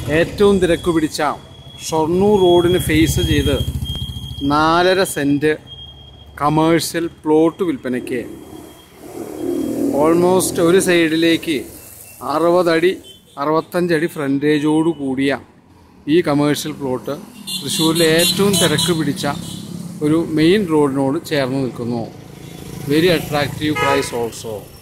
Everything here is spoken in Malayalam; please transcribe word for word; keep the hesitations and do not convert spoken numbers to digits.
ഏറ്റവും തിരക്ക് പിടിച്ച ഷൊർണൂർ റോഡിന് ഫേസ് ചെയ്ത് നാലര സെൻറ്റ് കമേഴ്ഷ്യൽ പ്ലോട്ട് വിൽപ്പനയ്ക്ക്. ഓൾമോസ്റ്റ് ഒരു സൈഡിലേക്ക് അറുപതടി അറുപത്തഞ്ചടി ഫ്രണ്ടേജോട് കൂടിയ ഈ കമേഴ്ഷ്യൽ പ്ലോട്ട് തൃശ്ശൂരിലെ ഏറ്റവും തിരക്ക് പിടിച്ച ഒരു മെയിൻ റോഡിനോട് ചേർന്ന് നിൽക്കുന്നു. Very attractive price also.